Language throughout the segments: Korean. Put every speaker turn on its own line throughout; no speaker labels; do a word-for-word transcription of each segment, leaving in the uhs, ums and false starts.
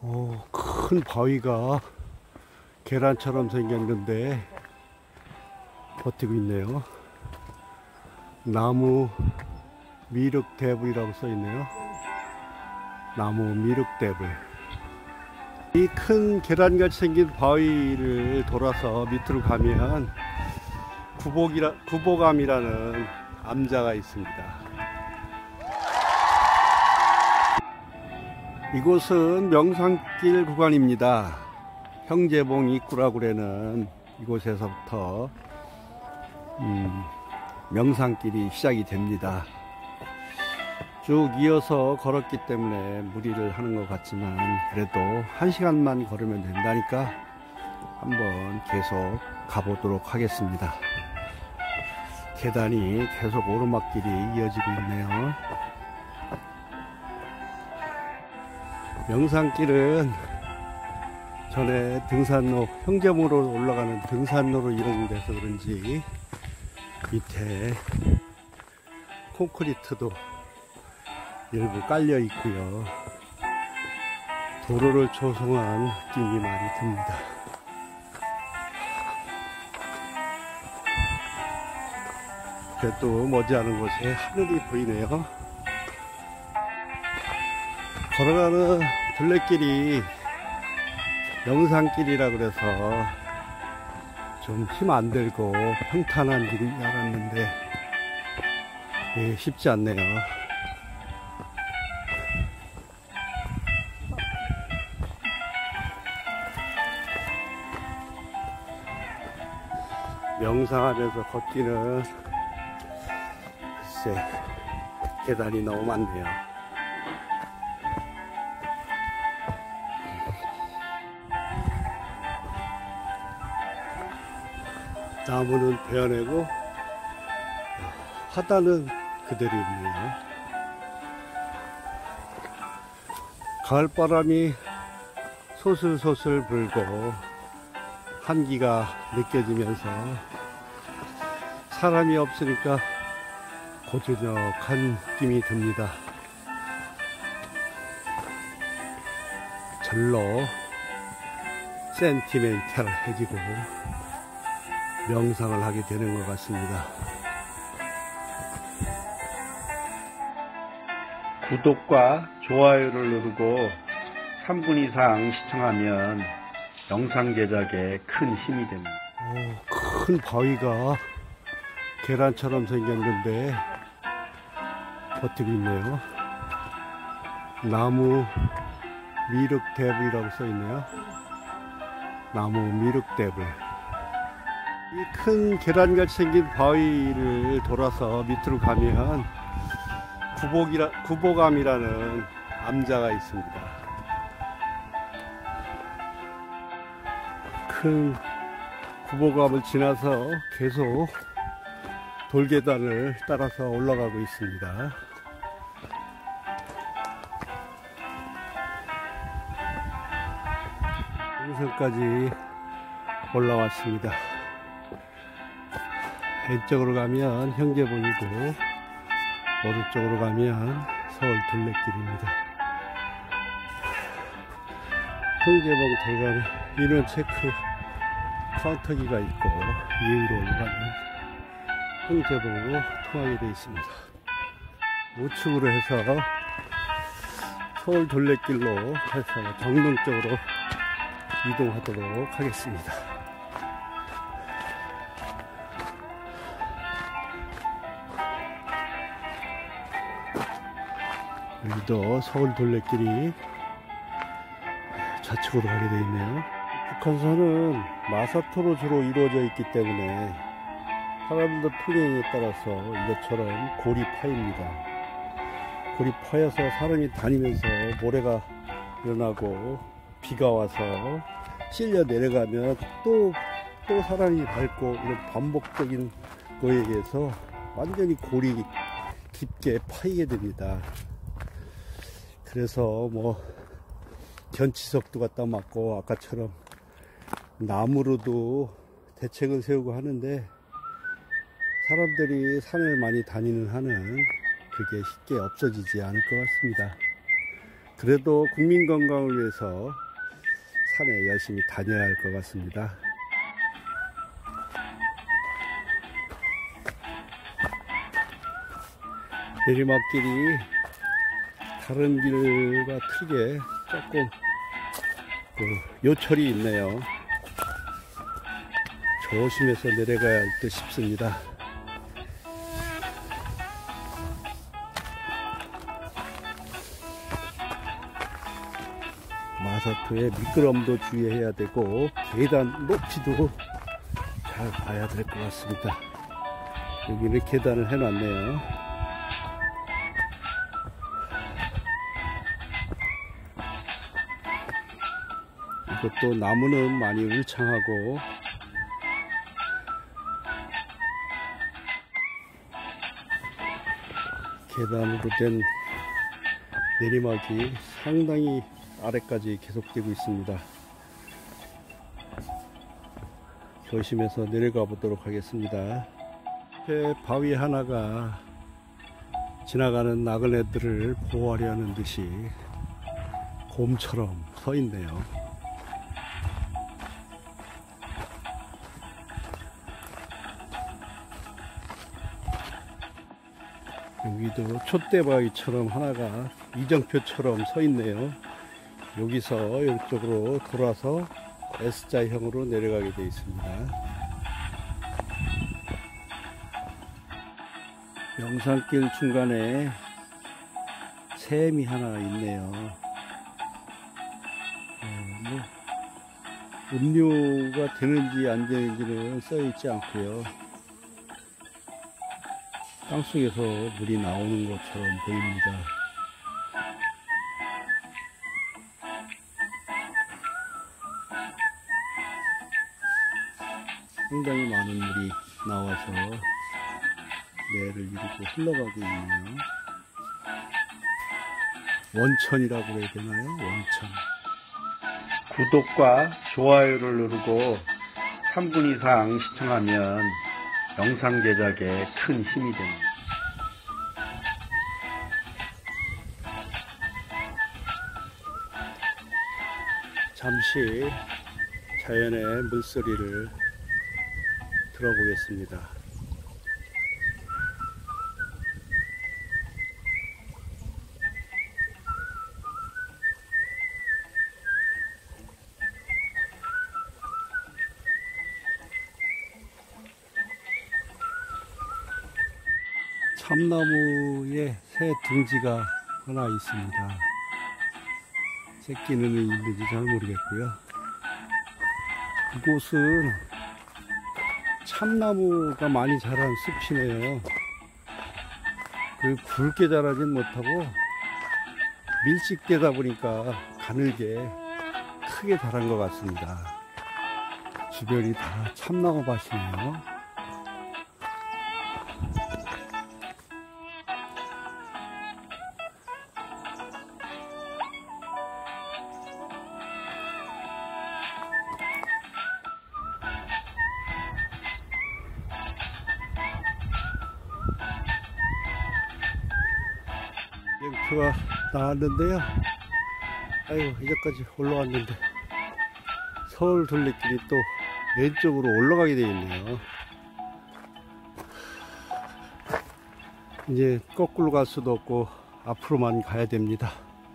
오, 큰 바위가 계란처럼 생겼는데 버티고 있네요. 나무 미륵대불이라고 써있네요. 나무 미륵대불. 이 큰 계란같이 생긴 바위를 돌아서 밑으로 가면 구복이라, 구보감이라는 암자가 있습니다. 이곳은 명산길 구간입니다. 형제봉 입구라고 그러는 이곳에서부터 음, 명산길이 시작이 됩니다. 쭉 이어서 걸었기 때문에 무리를 하는 것 같지만 그래도 한 시간만 걸으면 된다니까 한번 계속 가보도록 하겠습니다. 계단이 계속 오르막길이 이어지고 있네요. 명산길은 전에 등산로, 형제봉으로 올라가는 등산로로 이용돼서 그런지 밑에 콘크리트도 일부 깔려 있고요. 도로를 조성한 느낌이 많이 듭니다. 그래도 머지않은 곳에 하늘이 보이네요. 걸어가는 둘레길이 명산길이라 그래서 좀 힘 안 들고 평탄한 길인 줄 알았는데 예, 쉽지 않네요. 명상하면서 걷기는 글쎄 계단이 너무 많네요. 나무는 베어내고 하단은 그대로 있네요. 가을바람이 소슬소슬 불고 한기가 느껴지면서 사람이 없으니까 고즈넉한 느낌이 듭니다. 절로 센티멘탈해지고 명상을 하게 되는 것 같습니다. 구독과 좋아요를 누르고 삼 분 이상 시청하면 영상 제작에 큰 힘이 됩니다. 오, 큰 바위가 계란처럼 생겼는데 버티고 있네요. 나무 미륵대불이라고 써있네요. 나무 미륵대불. 이 큰 계란같이 생긴 바위를 돌아서 밑으로 가면 구복이라, 구보감이라는 암자가 있습니다. 큰 구보감을 지나서 계속 돌계단을 따라서 올라가고 있습니다. 여기서까지 올라왔습니다. 왼쪽으로 가면 형제봉이고 오른쪽으로 가면 서울 둘레길입니다. 형제봉 들어가면 인원 체크 카운터기가 있고 이위로 올라가면 형제봉으로 통하게 되어 있습니다. 우측으로 해서 서울 둘레길로 해서 정릉 쪽으로 이동하도록 하겠습니다. 여기도 서울 둘레길이 좌측으로 가게 되어 있네요. 북한산은 마사토로 주로 이루어져 있기 때문에 사람들 풍경에 따라서 이것처럼 골이 파입니다. 골이 파여서 사람이 다니면서 모래가 일어나고 비가 와서 실려 내려가면 또, 또 사람이 밟고 이런 반복적인 거에 의해서 완전히 골이 깊게 파이게 됩니다. 그래서 뭐 견치석도 갖다 맞고 아까처럼 나무로도 대책을 세우고 하는데 사람들이 산을 많이 다니는 한은 그게 쉽게 없어지지 않을 것 같습니다. 그래도 국민 건강을 위해서 산에 열심히 다녀야 할 것 같습니다. 내리막길이 다른 길과 틀게 조금 그 요철이 있네요. 조심해서 내려가야 할 듯 싶습니다. 마사토의 미끄럼도 주의해야 되고 계단 높이도 잘 봐야 될 것 같습니다. 여기는 계단을 해놨네요. 이것도 나무는 많이 울창하고 계단으로 된 내리막이 상당히 아래까지 계속되고 있습니다. 조심해서 내려가 보도록 하겠습니다. 옆에 바위 하나가 지나가는 나그네들을 보호하려는 듯이 곰처럼 서 있네요. 여기도 촛대바위처럼 하나가 이정표처럼 서 있네요. 여기서 이쪽으로 돌아서 S자형으로 내려가게 되어 있습니다. 영산길 중간에 샘이 하나 있네요. 어, 뭐 음료가 되는지 안 되는지는 써 있지 않고요. 땅속에서 물이 나오는 것처럼 보입니다. 상당히 많은 물이 나와서 내를 이루고 흘러가고 있네요. 원천이라고 해야 되나요? 원천. 구독과 좋아요를 누르고 삼 분 이상 시청하면 영상 제작에 큰 힘이 됩니다. 잠시 자연의 물소리를 들어보겠습니다. 참나무에 새 둥지가 하나 있습니다. 새끼는 있는지 잘 모르겠고요. 이곳은 참나무가 많이 자란 숲이네요. 그 굵게 자라진 못하고 밀집되다 보니까 가늘게 크게 자란 것 같습니다. 주변이 다 참나무 밭이네요. 영표가 나왔는데요. 아이고, 이제까지 올라왔는데 서울 둘레길이 또 왼쪽으로 올라가게 되어 있네요. 이제 거꾸로 갈 수도 없고 앞으로만 가야 됩니다.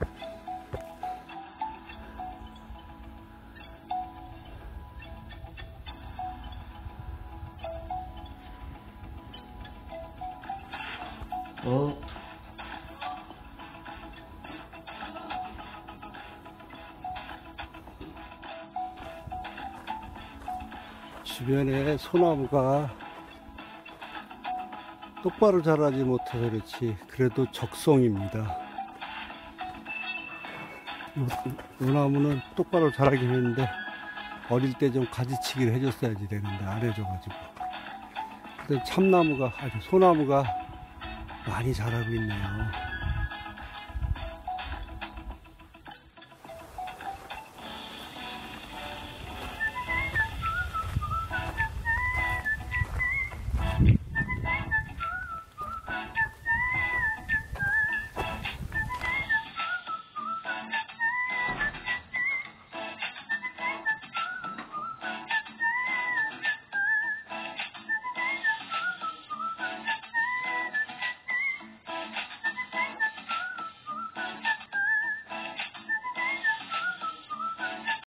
어? 주변에 소나무가 똑바로 자라지 못해서 그렇지 그래도 적송입니다. 이 나무는 똑바로 자라긴 했는데 어릴 때 좀 가지치기를 해줬어야지 되는데 안 해줘가지고. 근데 참나무가 아주 소나무가 많이 자라고 있네요.